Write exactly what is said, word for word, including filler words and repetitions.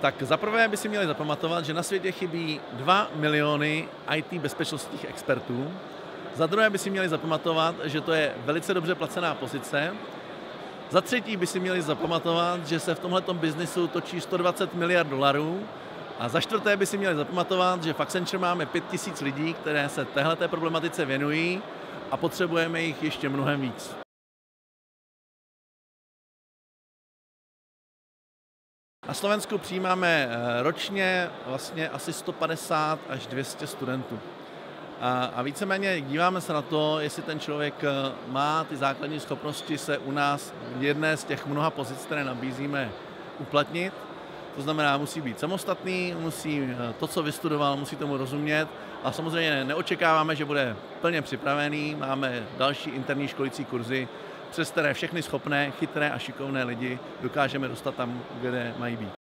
Tak zaprvé by si měli zapamatovat, že na světě chybí dva miliony í té bezpečnostních expertů. Za druhé by si měli zapamatovat, že to je velice dobře placená pozice. Za třetí by si měli zapamatovat, že se v tomhletom biznisu točí sto dvacet miliard dolarů. A za čtvrté by si měli zapamatovat, že v Accenture máme pět tisíc lidí, které se téhleté problematice věnují a potřebujeme jich ještě mnohem víc. Na Slovensku přijímáme ročně vlastně asi sto padesát až dvě stě studentů. A, a víceméně díváme se na to, jestli ten člověk má ty základní schopnosti se u nás v jedné z těch mnoha pozic, které nabízíme, uplatnit. To znamená, musí být samostatný, musí to, co vystudoval, musí tomu rozumět. A samozřejmě neočekáváme, že bude plně připravený. Máme další interní školící kurzy, přes které všechny schopné, chytré a šikovné lidi dokážeme dostat tam, kde mají být.